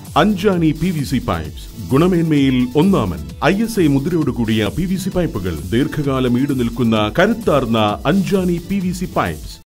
Anjani PVC Pipes. ഗുണമേന്മയിൽ ഒന്നാമൻ. ISI മുദ്രയോട് കൂടിയ PVC പൈപ്പുകൾ. ദീർഘകാലം ഈടുനിൽക്കുന്ന കരുത്താർന്ന Anjani PVC Pipes.